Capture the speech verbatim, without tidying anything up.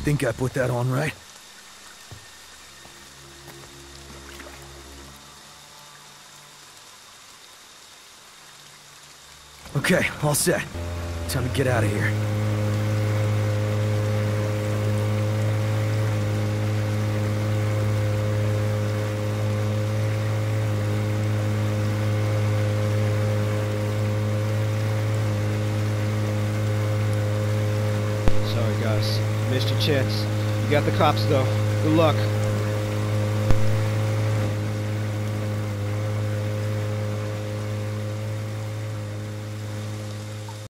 think I put that on right. Okay, all set. Time to get out of here. Sorry guys, missed your chance. You got the cops though. Good luck.